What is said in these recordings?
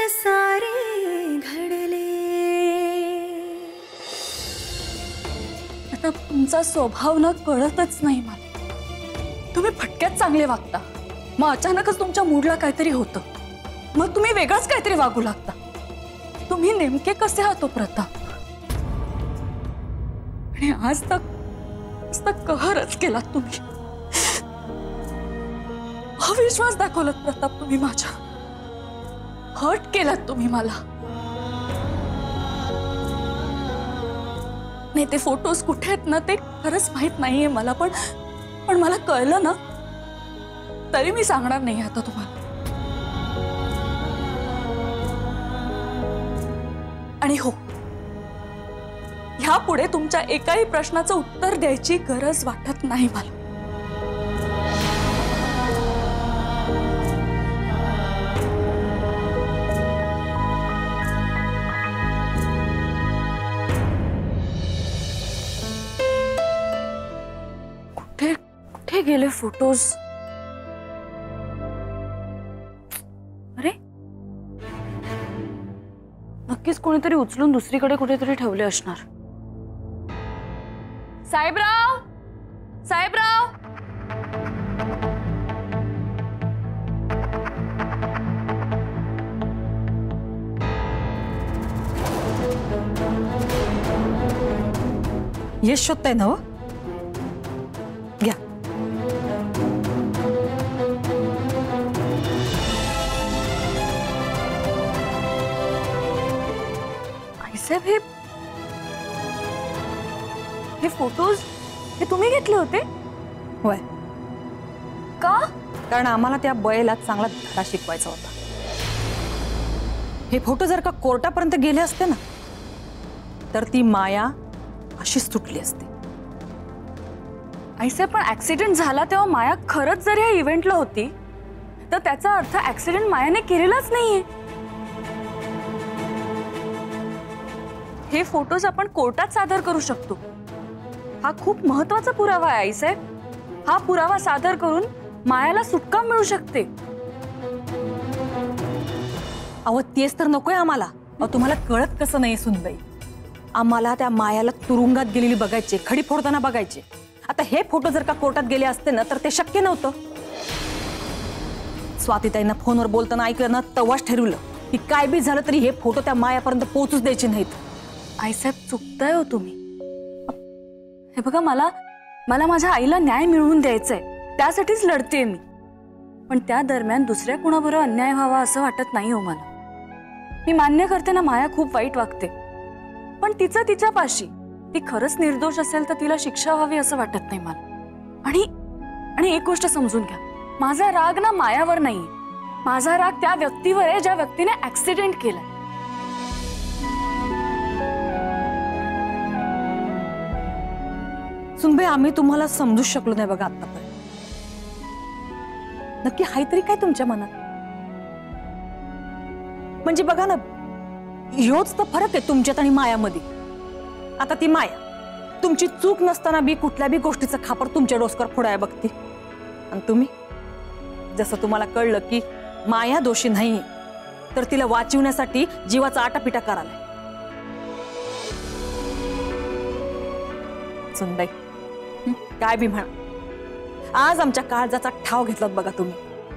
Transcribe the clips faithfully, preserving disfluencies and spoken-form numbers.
सारे घडले। आता तुमचा स्वभाव ना कळतच नाही मला। तुम्ही फटक्यात चांगले वागता, मग अचानकच तुमच्या मूडला काहीतरी होतं, मग तुम्ही वेगळंच काहीतरी वागू लागता। तुम्ही नेमके कसे आहात प्रताप? आणि आज तक आज तक कहरच केलात तुम्ही। अविश्वास दाखवलात प्रताप तुम्ही माझ्या, हर्ट केलात तुम्ही मला। नाही ते फोटोज कुठे आहेत ना ते खरंच माहित नाहीये मला, पण पण मला कळलं ना तरी मी सांगणार नाही आता तुम्हाला। आणि हो, ह्यापुढे तुमच्या एकाही प्रश्नाचं उत्तर द्यायची गरज वाटत नाही मला। कुठे कुठे गेले फोटोज? अरे नक्कीच कोणीतरी उचलून दुसरीकडे कुठेतरी ठेवले असणार। साहेबराव, साहेबराव, यश शोधताय ना? घ्या। आईसाहेब हे हे फोटोज हे तुम्ही घेतले होते? होय, का? कारण आम्हाला त्या बयेला चांगला धडा शिकवायचा होता। हे फोटो जर का कोर्टापर्यंत गेले असते ना तर ती माया अशीच तुटली असती। आईसाहेब पण ऍक्सिडेंट झाला तेव्हा माया खरंच जर या इव्हेंटला होती तर त्याचा अर्थ ऍक्सिडेंट मायाने केलेलाच नाहीये। हे फोटोज आपण कोर्टात सादर करू शकतो, हा खूप महत्त्वाचा पुरावा आहे आईसाहेब। हा पुरावा सादर करून मायाला सुटका मिळू शकते। अहो तेच तर नकोय आम्हाला। अहो तुम्हाला कळत कसं नाही सुनबाई, आम्हाला त्या मायाला तुरुंगात गेलेली बघायचे, खडी फोडताना बघायचे। आता हे फोटो जर का कोर्टात गेले असते ना तर ते शक्य नव्हतं। स्वातीताईंना फोनवर बोलताना ऐकलं ना तेव्हाच ठरवलं की काय बी झालं तरी हे फोटो त्या मायापर्यंत पोहोचूच द्यायचे नाहीत। आईसाहेब चुकताय हो तुम्ही। हे बघा, मला मला माझ्या आईला न्याय मिळवून द्यायचाय, त्यासाठीच लढतेय मी। पण त्या दरम्यान दुसऱ्या कुणाबरोबर अन्याय व्हावा असं वाटत नाही हो मला। मी मान्य करते ना माया खूप वाईट वागते, पण तिचं तिच्यापाशी ती खरंच निर्दोष असेल तर तिला शिक्षा व्हावी असं वाटत नाही मला। आणि आणि एक गोष्ट समजून घ्या, माझा राग ना मायावर नाही, माझा राग त्या व्यक्तीवर आहे ज्या व्यक्तीने ऍक्सिडेंट केलाय। सुनबाई आम्ही तुम्हाला समजू शकलो नाही बघा आतापर्यंत। नक्की हाय तरी काय तुमच्या मनात? म्हणजे बघा ना, ह्योच तर फरक आहे तुमच्यात आणि मायामध्ये। आता ती माया तुमची चूक नसताना बी कुठल्या बी गोष्टीचं खापर तुमच्या डोसक्यावर फोडाय बघते, आणि तुम्ही जसं तुम्हाला कळलं की माया दोषी नाही तर तिला वाचवण्यासाठी जीवाचा आटापिटा करायला। सुनबाई काय बी म्हणा, आज आमच्या काळजाचा ठाव घेतलात बघा तुम्ही।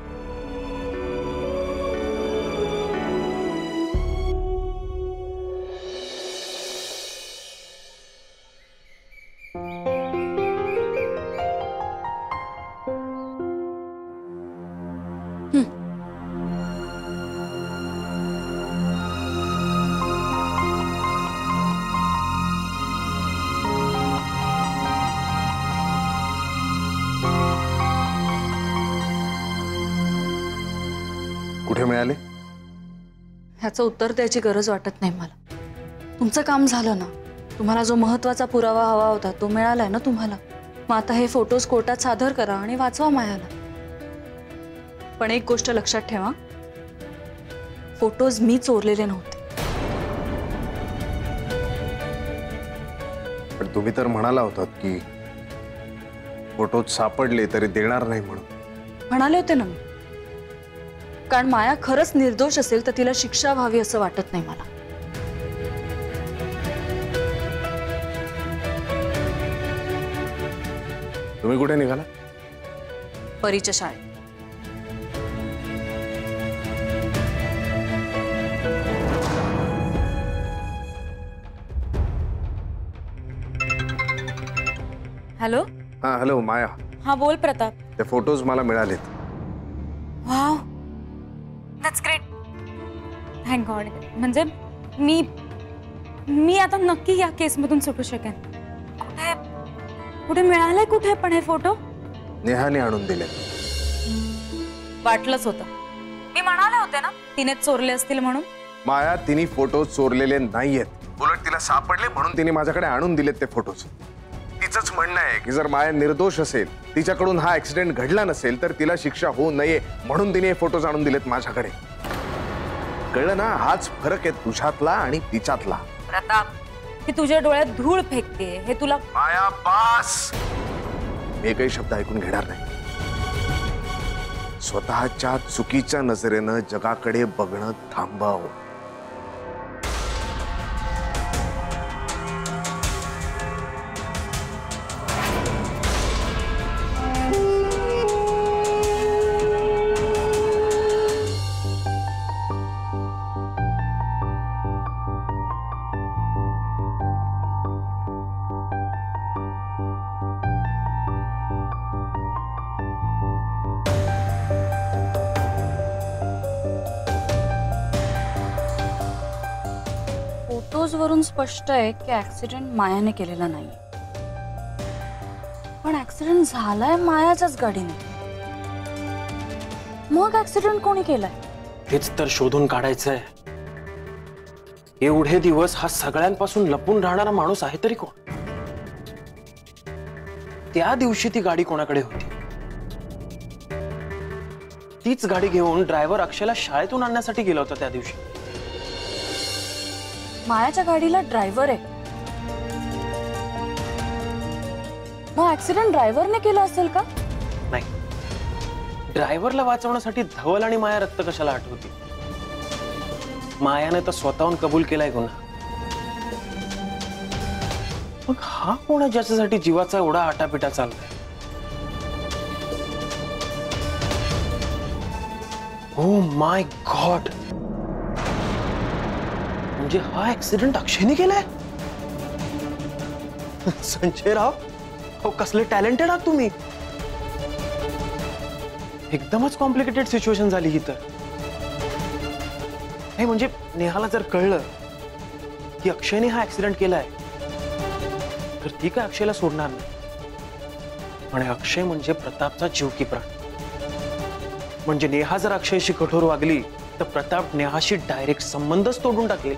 कुठे मिळाले? ह्याचं उत्तर द्यायची गरज वाटत नाही मला। तुमचं काम झालं ना, तुम्हाला जो महत्त्वाचा पुरावा हवा होता तो मिळालाय ना तुम्हाला। मग आता हे फोटोज कोर्टात सादर करा आणि वाचवा मायाला। पण एक गोष्ट लक्षात ठेवा, फोटोज मी चोरलेले नव्हते। पण तुम्ही तर म्हणाला होतात की फोटोज सापडले तरी देणार नाही म्हणून। म्हणाले होते ना मी, कारण माया खरंच निर्दोष असेल तर तिला शिक्षा व्हावी असं वाटत नाही मला. तुम्ही कुठे निघाला? परीच्या शाळेत. हॅलो. हा हॅलो माया. हा बोल प्रताप. ते फोटोज मला मिळालेत. Wow, that's great. Thank God. म्हणजे मी मी आता नक्की या केसमधून सुटू शकेन. कुठे कुठे मिळाले कुठे पण हे फोटो? नेहाने आणून दिले. वाटलंच होतं. मी म्हणाले होते ना तिने चोरले असतील म्हणून. माया, तिने फोटो चोरलेले नाहीयेत. उलट तिला सापडले म्हणून तिने माझ्याकडे आणून दिलेत ते फोटोज. तिचंच म्हणणं आहे की जर माया निर्दोष असेल, तिच्याकडून हा ऍक्सिडेंट घडला नसेल तर तिला शिक्षा होऊ नये म्हणून तिने हे फोटोज आणून दिलेत माझ्याकडे. कळलं ना? हाच फरक आहे तुझ्यातला आणि तिच्यातला. प्रताप, ती तुझ्या डोळ्यात धूळ फेकते हे तुला. माया बास. मी एकही शब्द ऐकून घेणार नाही. स्वतःच्या चुकीच्या नजरेनं जगाकडे बघणं थांबव. फोटोज वरून स्पष्ट आहे की ऍक्सिडेंट मायाने केलेला नाही. पण ऍक्सिडेंट झालाय मायाच्याच गाडीने. मग ऍक्सिडेंट कोणी केलाय? हेच तर शोधून काढायचंय. एवढे दिवस हा सगळ्यांपासून लपून राहणारा माणूस आहे तरी कोण? त्या दिवशी ती गाडी कोणाकडे होती? तीच गाडी घेऊन ड्रायव्हर अक्षयला शाळेतून आणण्यासाठी गेला होता त्या दिवशी. मायाच्या गाडीला ड्रायव्हर आहे. मग ऍक्सिडेंट ड्रायव्हरने केला असेल का? नाही, ड्रायव्हरला वाचवण्यासाठी धवल आणि माया रक्त कशाला आठवती? मायाने तर स्वतःहून कबूल केलाय गुन्हा. मग हा कोण आहे ज्याच्यासाठी जीवाचा एवढा आटापिटा चाललाय? ओ माय गॉड, म्हणजे हा ऍक्सिडेंट अक्षयने केलाय? संजय राव, हो कसले टॅलेंटेड आहात तुम्ही. एकदमच कॉम्प्लिकेटेड सिच्युएशन झाली ही तर. हे म्हणजे नेहाला जर कळलं की अक्षयने हा ऍक्सिडेंट केलाय तर ती काय अक्षयला सोडणार नाही. आणि अक्षय म्हणजे प्रतापचा जीव की प्राण. म्हणजे नेहा जर अक्षयशी कठोर वागली तर प्रताप नेहाशी डायरेक्ट संबंधच तोडून टाकेल.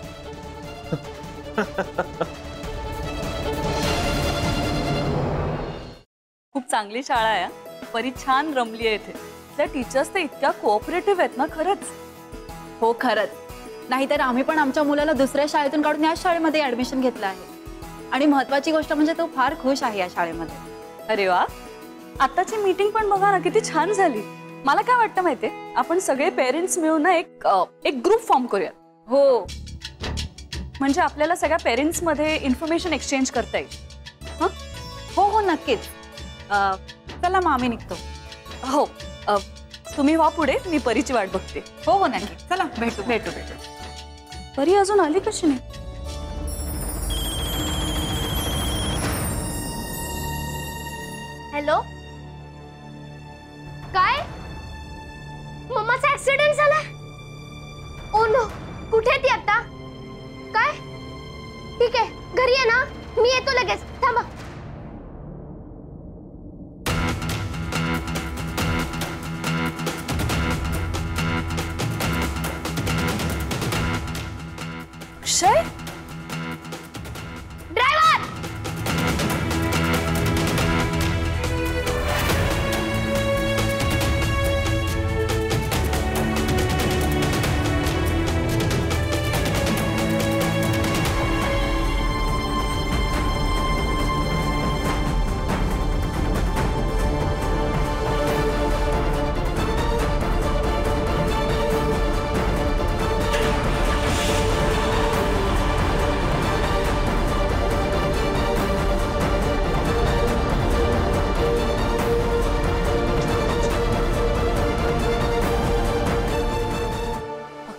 खूप चांगली शाळा आहे. परी छान रमली आहे इथे. त्या टीचर्स तर इतक्या कोऑपरेटिव्ह आहेत ना खरंच. हो खरंच. नाहीतर आम्ही पण आमच्या मुलाला दुसऱ्या शाळेतून काढून या शाळेमध्ये ऍडमिशन घेतलं आहे. आणि महत्वाची गोष्ट म्हणजे तो फार खुश आहे या शाळेमध्ये. अरे वा, आताची मीटिंग पण बघा ना किती छान झाली. मला काय वाटतं माहितीये, आपण सगळे पेरेंट्स मिळून ना एक एक ग्रुप फॉर्म करूया. हो, म्हणजे आपल्याला सगळ्या पेरेंट्स मध्ये इन्फॉर्मेशन एक्सचेंज करता येईल. हो हो नक्कीच. चला मग आम्ही निघतो. हो, अ, तुम्ही व्हा पुढे, मी परीची वाट बघते. हो हो नक्की. चला भेटू भेटू भेटू. परी अजून आली कशी नाही? हॅलो, काय? मम्माचा ऍक्सिडेंट झाला? ओ नो, कुठे आहे ती आता? काय? ठीक आहे, घरी आहे ना, मी येतो लगेच. थांबा. अक्षय, ड्रायव्हर,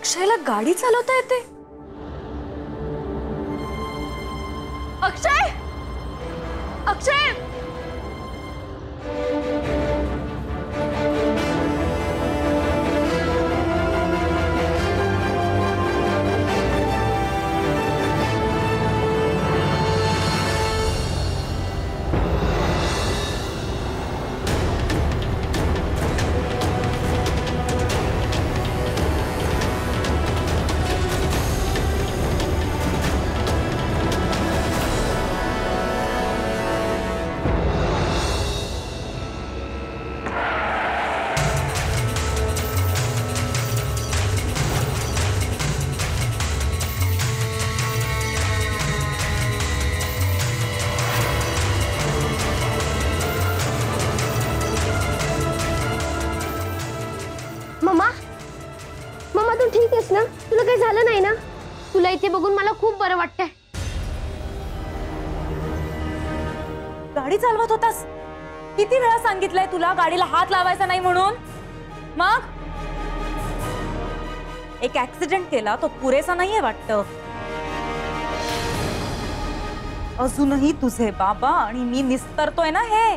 अक्षयला गाडी चालवता येते? अक्षय, अक्षय, मम्मा मम्मा तू ठीक आहेस ना? तुला काही झालं नाही ना? तुला इथे बघून मला खूप बरं वाटतंय. गाडी चालवत होतास? किती वेळा सांगितलंय तुला गाडीला हात लावायचा नाही म्हणून? मग एक ऍक्सिडेंट केला तो पुरेसा नाहीये वाटतं. अजूनही तुझे बाबा आणि मी निस्तरतोय ना हे.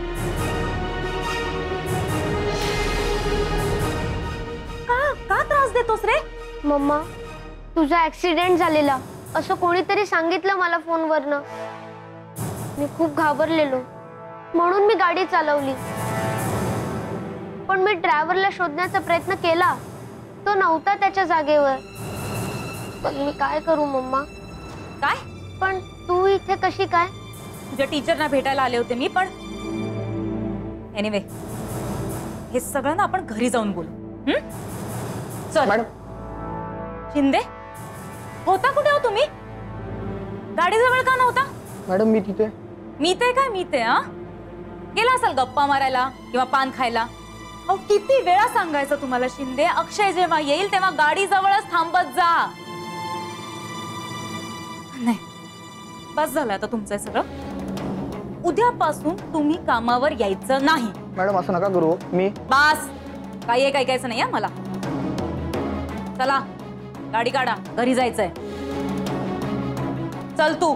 का का त्रास देतोस रे? मम्मा तुझा ऍक्सिडेंट झालेला असं कोणीतरी सांगितलं मला फोनवरनं. मी खूप घाबरलेलो म्हणून मी गाडी चालवली. पण मी ड्रायव्हरला शोधण्याचा प्रयत्न केला, तो नव्हता त्याच्या जागेवर. पण मी काय करू मम्मा? काय? पण तू इथे कशी काय? तुझ्या टीचरना भेटायला आले होते मी. पण एनिवे हे सगळं ना आपण घरी जाऊन बोलू. हम्म? चल मॅडम. शिंदे होता कुठे हो तुम्ही? गाडीजवळ का नव्हता? मॅडम मी तिथे. मी ते काय मी ते हा गेला असाल गप्पा मारायला किंवा पान खायला. अहो किती वेळा सांगायचं तुम्हाला शिंदे, अक्षय जेव्हा येईल तेव्हा गाडी जवळच थांबत जा. नाही बस झालं आता तुमचं सगळं. उद्यापासून तुम्ही कामावर यायचं नाही. मॅडम असं नका करू. मी बस काही एक ऐकायचं नाही मला. चला गाडी काढा, घरी जायचंय. चल तू.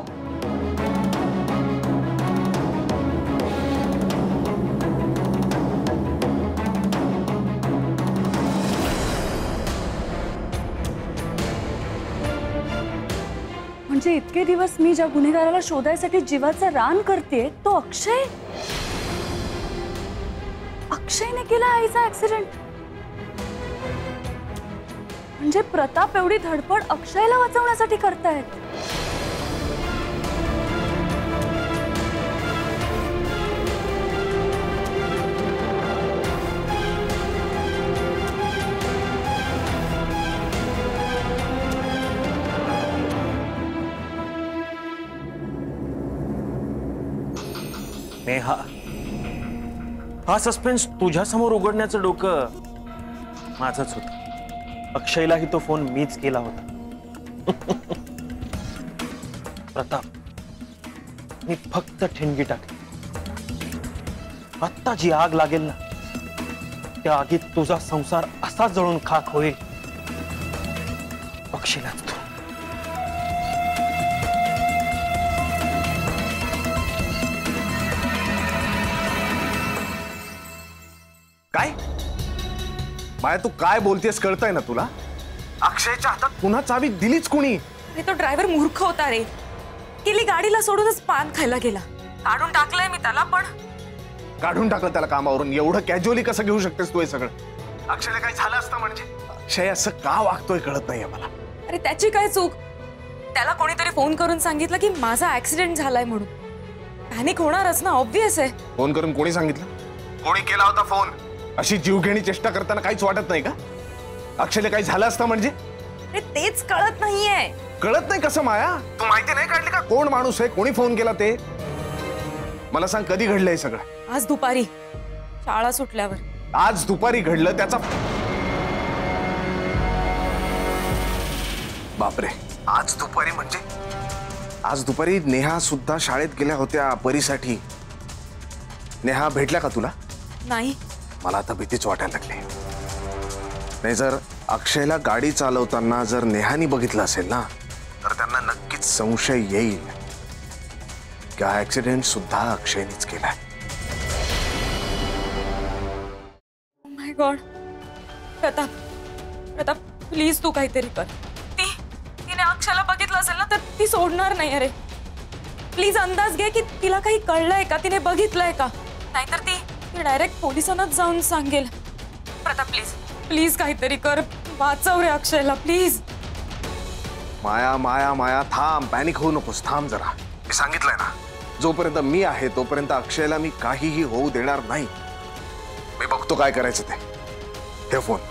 म्हणजे इतके दिवस मी ज्या गुन्हेगाराला शोधायसाठी जीवाचं रान करते तो अक्षय. अक्षयने केला आईचा ऍक्सिडेंट. म्हणजे प्रताप एवढी धडपड अक्षयला वाचवण्यासाठी करतायत. नेहा, हा सस्पेन्स तुझ्या समोर उघडण्याचं डोकं माझंच होतं. अक्षयलाही तो फोन मीच केला होता. प्रताप, मी फक्त ठिणगी टाकली. आत्ता जी आग लागेल ना त्या आगीत तुझा संसार असा जळून खाक होईल. अक्षयलाच तू. काय माया तू काय बोलतेस कळतंय ना तुला? अक्षयच्या हातात पुन्हा चावी दिलीच कोणी? अरे तो ड्रायव्हर मूर्ख होता रे. गेली गाडीला सोडूनच पान खायला गेला. काढून टाकलंय मी त्याला. पण काढून टाकलं त्याला कामावरून? एवढं कॅज्युअली कसं घेऊ शकतेस तू हे सगळं? अक्षयला काही झालं असतं म्हणजे? अक्षय असं का वागतोय कळत नाहीये मला. अरे त्याची काय चूक? त्याला कोणीतरी फोन करून सांगितलं की माझा ऍक्सिडेंट झालाय म्हणून. पॅनिक होणारच ना, ऑब्व्हियस आहे. फोन करून कोणी सांगितलं? कोणी केला होता फोन? अशी जीवघेणी चेष्टा करताना काहीच वाटत नाही का? अक्षयला काही झालं असतं म्हणजे? अरे तेच कळत नाहीये. कळत नाही कसं माया? तू माहिती नाही काढली का कोण माणूस आहे, कोणी फोन केला ते? मला सांग कधी घडलंय सगळं? आज दुपारी शाळा सुटल्यावर. आज दुपारी घडलं त्याचा? बापरे, आज दुपारी म्हणजे? आज दुपारी नेहा सुद्धा शाळेत गेल्या होत्या परीसाठी. नेहा भेटल्या का तुला? नाही. मला आता भीतीच वाटायला लागली. नाही जर अक्षयला गाडी चालवताना जर नेहानी बघितलं असेल ना तर त्यांना नक्कीच संशय येईल की हा ऍक्सिडेंट सुद्धा अक्षयनेच केलाय. My God. Pratap Pratap please तू काहीतरी कर. ती तिने अक्षयला बघितलं असेल ना तर ती सोडणार नाही. अरे प्लीज अंदाज घे की तिला काही कळलंय का, तिने बघितलंय का. नाहीतर ती ती डायरेक्ट पोलिसांनाच जाऊन सांगेल. प्रताप प्लीज प्लीज काहीतरी कर. वाचव रे अक्षयला प्लीज. माया माया माया थांब, पॅनिक होऊ नकोस, थांब जरा. मी सांगितलंय ना, जोपर्यंत मी आहे तोपर्यंत अक्षयला मी काहीही होऊ देणार नाही. मी बघतो काय करायचं ते. हे phone.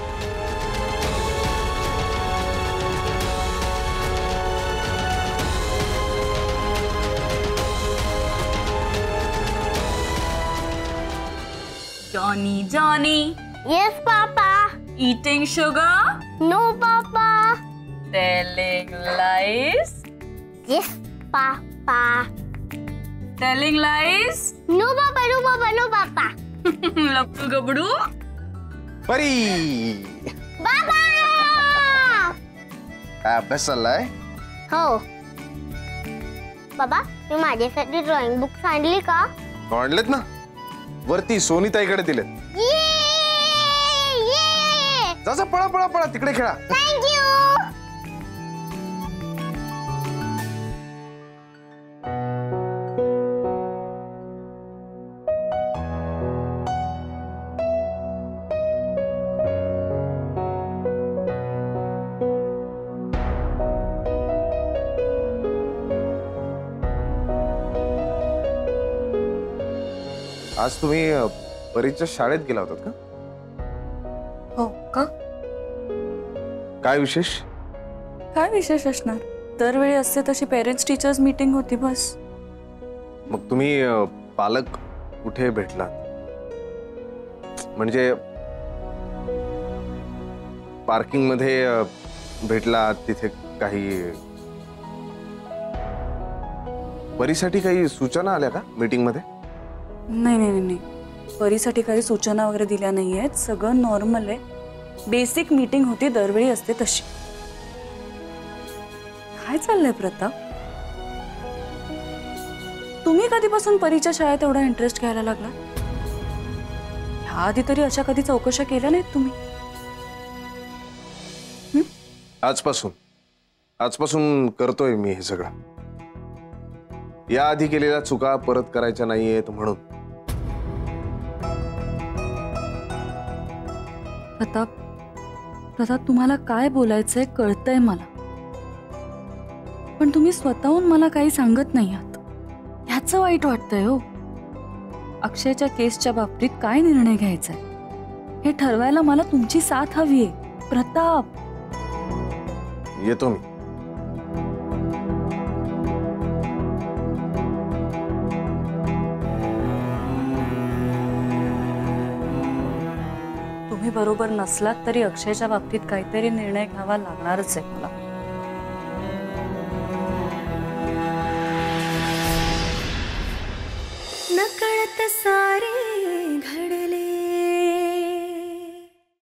Johnny, Johnny, Yes, Papa. eating sugar, No, Papa. telling lies, Yes, Papa. telling lies, No, Papa. No, Papa. No, Papa. लपू गबडू. परी Papa. काय अभ्यास चाललाय? हो. बाबा, मी माझ्यासाठी ड्रॉइंग बुक्स आणली का? आणलेत ना, वरती सोनीताईकडे दिलेत. ये ये जा जा, पळा पळा पळा, तिकडे खेळा. Thank you. आज तुम्ही अ, परीच्या शाळेत गेला होतात का? हो का? काय विशेष? काय विशेष असणार? दरवेळी असते तशी पेरेंट्स टीचर्स मीटिंग होती बस. मग तुम्ही अ, पालक कुठे भेटलात? म्हणजे पार्किंग मध्ये अ, भेटलात, तिथे काही परीसाठी काही सूचना आल्या का मीटिंग मध्ये? नाही नाही नाही, परीसाठी काही सूचना वगैरे दिल्या नाही आहेत. सगळं नॉर्मल आहे. बेसिक मीटिंग होती, दरवेळी असते तशी. काय चाललंय प्रताप? तुम्ही कधीपासून परीच्या शाळेत एवढा इंटरेस्ट घ्यायला लागला? ह्या आधी तरी अशा कधी चौकशा केल्या नाहीत तुम्ही? आजपासून आजपासून करतोय मी हे सगळं. या आधी केलेल्या चुका परत करायच्या नाहीयेत म्हणून. प्रताप प्रताप तुम्हाला काय बोलायचंय कळतंय मला, पण तुम्ही स्वतःहून मला काही सांगत नाही आहात. ह्याचं वाईट वाटतंय हो. अक्षयच्या केसच्या बाबतीत काय निर्णय घ्यायचा हे ठरवायला मला तुमची साथ हवी आहे. प्रताप येतो मी. तुम्ही बरोबर नसलात तरी अक्षयच्या बाबतीत काहीतरी निर्णय घ्यावा लागणारच आहे मला. नकळत सारे